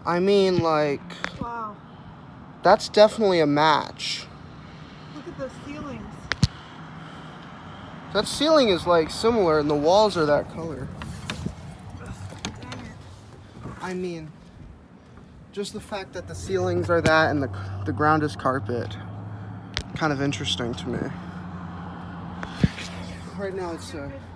I mean, like... Wow. That's definitely a match. Look at those ceilings. That ceiling is, like, similar, and the walls are that color. Dang it. I mean, just the fact that the ceilings are that and the ground is carpet. Kind of interesting to me. Right now it's